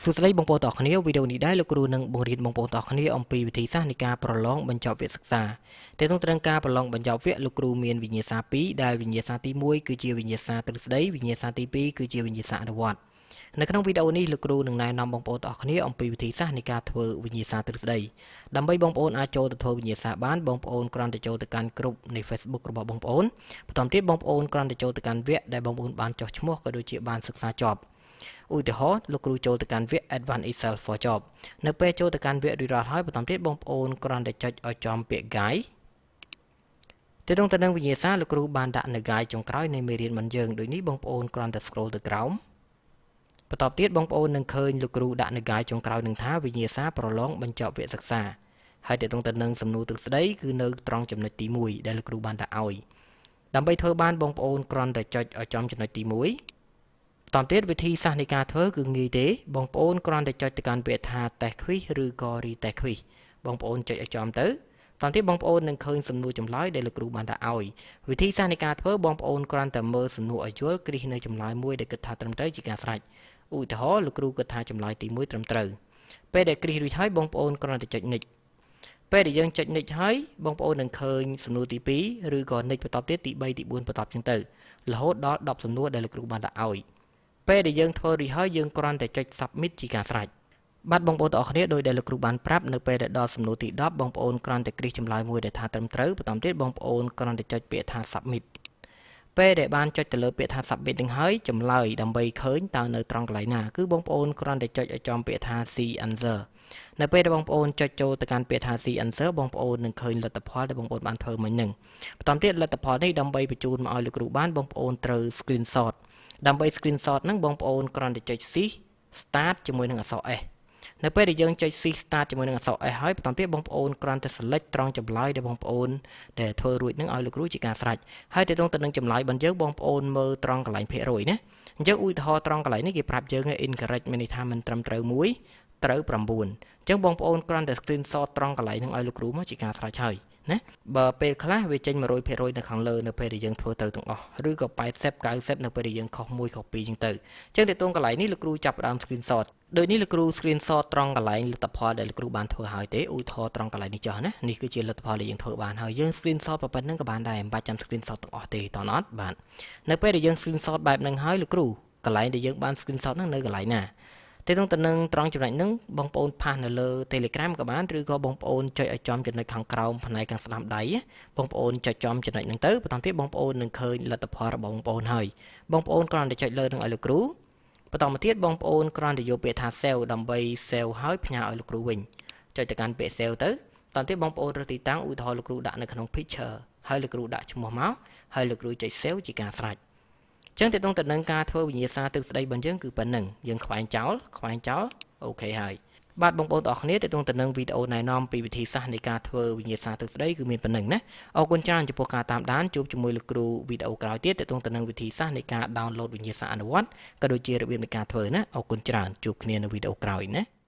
សួស្តីបងប្អូនទាំងអស់គ្នាវីដេអូនេះដែរលោកគ្រូនឹងបង្រៀនបងប្អូនទាំងអស់គ្នាអំពីវិធីសាស្ត្រនៃការប្រឡងបញ្ចប់វគ្គសិក្សាតែក្នុងត្រង់ការប្រឡងបញ្ចប់វគ្គលោកគ្រូមានវិញ្ញាសា2ដែលវិញ្ញាសាទី1គឺជាវិញ្ញាសាទ្រឹស្ដីវិញ្ញាសាទី2គឺជាវិញ្ញាសាអនុវត្តនៅក្នុងវីដេអូនេះលោកគ្រូនឹងណែនាំបងប្អូនទាំងអស់គ្នាអំពីវិធីសាស្ត្រនៃការធ្វើវិញ្ញាសាទ្រឹស្ដីដើម្បីបងប្អូនអាចចូលទៅធ្វើវិញ្ញាសាបានបងប្អូនគ្រាន់តែចូលទៅកាន់ក្រុមនៃ Facebook របស់បងប្អូនបន្តទៀតបងប្អូនគ្រាន់តែចូលទៅកាន់វគ្គដែលបងប្អូនបានចុះឈ្មោះក៏ដូចជាបានសិក្សាចប់ឧទាហរណ៍លោកគ្រូចូលទៅកាន់វគ្គ Advanced Excel for Job នៅពេលចូលទៅកាន់វគ្គរួចរាល់ហើយបន្តទៀតបងប្អូនគ្រាន់តែចុចឲ្យចំពាក្យ Guide ទៅនឹងវិញ្ញាសាលោកគ្រូបានដាក់នៅ Guide ចុងក្រោយនៃមេរៀនរបស់យើងដូចនេះបងប្អូនគ្រាន់តែ scroll ទៅក្រោមបន្តទៀតបងប្អូននឹងឃើញលោកគ្រូដាក់នៅ Guide ចុងក្រោយនឹងថាវិញ្ញាសាប្រឡងបញ្ចប់វគ្គសិក្សាហើយទៅនឹងសំណួរទ្រឹស្ដីគឺនៅត្រង់ចំណុចទី1ដែលលោកគ្រូបានដាក់ឲ្យដើម្បីធ្វើបានបងប្អូនគ្រាន់តែចុចឲ្យចំចំណុចទី1តាមទៀតវិធីសាស្ត្រនៃការធ្វើគឺងាយទេបងប្អូនគ្រាន់តែចុចទៅកាន់ពាក្យថា test quiz ឬក៏ retest quiz បងប្អូនចុចឲ្យចំទៅតាមទៀតបងប្អូននឹងឃើញសំណួរចម្លើយដែលលោកគ្រូបានដាក់ឲ្យវិធីសាស្ត្រនៃការធ្វើបងប្អូនគ្រាន់តែមើលសំណួរឲ្យយល់គ្រីសនៅចម្លើយមួយដែលគិតថាត្រឹមត្រូវជាការស្រេចឧទាហរណ៍លោកគ្រូគិតថាចម្លើយទី1ត្រឹមត្រូវពេលដែលគ្រីសរួចហើយបងប្អូនគ្រាន់តែចុច next ពេលដែលយើងចុច next ហើយបងប្អូននឹងឃើញសំណួរទី2ឬក៏ next បន្តទៀតទី3ទី4បន្តចឹងទៅរហូតដល់10សំណួរដែលលោកគ្រូបានដាក់ឲ្យពេលដែលយើងធ្វើរួចហើយយើងគ្រាន់តែចុច submit ជាការស្រេចបាទបងប្អូនទាំងអស់គ្នាដោយដែលលោកគ្រូបានប្រាប់នៅពេលដែលដល់សំណួរទី10បងប្អូនគ្រាន់តែគ្រីសចម្លើយមួយដែលថាត្រឹមត្រូវបន្តទៀតបងប្អូនគ្រាន់តែចុចពាក្យថា submit ពេលដែលបានចុចទៅលើពាក្យថា submit នឹងហើយចម្លើយដើម្បីឃើញតើនៅត្រង់កន្លែងណាគឺបងប្អូនគ្រាន់តែចុចឲ្យចំពាក្យថា see answer នៅពេលដែលបងប្អូនចុចចូលទៅកាន់ពាក្យថា see answer បងប្អូននឹងឃើញលទ្ធផលដែលបងប្អូនបានធ្វើមិញហ្នឹងបន្តទៀតលទ្ធផលនេះដើម្បីបញ្ជូនមកឲ្យលោកគ្រូបានបងប្អូនត្រូវ screenshot ដើម្បី screenshot ហ្នឹងបងប្អូនគ្រាន់តែចុច C start ជាមួយនឹងអក្សរ S នៅពេលដែលយើងចុច C start ជាមួយនឹងអក្សរ S ហើយបន្តទៀតបងប្អូនគ្រាន់តែ select ត្រង់ចម្លើយដែលបងប្អូនដែលធ្វើរួចនឹងឲ្យលោកគ្រូជាការស្រេចហើយទៅនឹងចម្លើយរបស់យើងបងប្អូនមើលត្រង់កន្លែងភាគរយណាអញ្ចឹងឧទាហរណ៍ត្រង់កន្លែងនេះគេប្រាប់យើង incorrect មានន័យថាមិនត្រឹមត្រូវ1ត្រូវ9អញ្ចឹងបងប្អូនគ្រាន់តែ screenshot ត្រង់កន្លែងហ្នឹងឲ្យលោកគ្រូមកជាការស្រេចហើយណាបើពេលខ្លះវាចេញ 100% នៅខាងលើនៅពេលដែលយើងធ្វើត្រូវទាំងអស់ឬក៏80 90នៅពេលដែលយើងខុស1ខុស2ចឹងទៅអញ្ចឹងទៅតួកន្លែងនេះលោកគ្រូចាប់ផ្ដើម screenshot ដូចនេះលោកគ្រូ screenshot ត្រង់កន្លែងលទ្ធផលដែលលោកគ្រូបានធ្វើហើយទេឧទាហរណ៍ត្រង់កន្លែងនេះចុះណានេះគឺជាលទ្ធផលដែលយើងធ្វើបានហើយយើង screenshot ប៉ុណ្្នឹងក៏បានដែរមិនបាច់ចាំ screenshot ទាំងអស់ទេតើអត់បាទនៅពេលដែលយើង screenshot បែបហ្នឹងហើយលោកគ្រូកន្លែងដែលយើងបាន screenshot ហ្នឹងនៅកន្លែងណាទៅនឹងត្រង់ចំណុចហ្នឹងបងប្អូនផាសនៅលើ Telegram ក៏បានឬក៏បងប្អូនចុចឲ្យចំចំណុចខាងក្រោមផ្នែកខាងស្ដាំដៃបងប្អូនចុចចំចំណុចហ្នឹងទៅបន្តទៀតបងប្អូននឹងឃើញលទ្ធផលរបស់បងប្អូនហើយបងប្អូនគ្រាន់តែចុចលើនឹងឲ្យលោកគ្រូបន្តមកទៀតបងប្អូនគ្រាន់តែយកពាក្យថា save ដើម្បី save ហើយផ្ញើឲ្យលោកគ្រូវិញចុចទៅកាន់ពាក្យ save ទៅបន្តទៀតបងប្អូនរើសទីតាំងឧទាហរណ៍លោកគ្រូដាក់នៅក្នុង picture ហើយលោកគ្រូដាក់ឈ្មោះមកហើយលោកគ្រូចុច save ជាការស្រេចចឹងទៅនឹងការធ្វើវិញ្ញាសាទ្រឹស្ដីរបស់យើងគឺប៉ុណ្្នឹងយើងខ្វែងចោលអូខេហើយបាទបងប្អូនទាំងអស់គ្នាទៅនឹងវីដេអូណែនាំពីវិធីសាស្ត្រនៃការធ្វើវិញ្ញាសាទ្រឹស្ដីគឺមានប៉ុណ្្នឹងណាអរគុណច្រើនចំពោះការតាមដានជួបជាមួយលោកគ្រូវីដេអូក្រោយទៀតទៅនឹងវិធីសាស្ត្រនៃការ download វិញ្ញាសាអនុវត្តក៏ដូចជារបៀបនៃការធ្វើណាអរគុណច្រើនជួបគ្នានៅវីដេអូក្រោយណា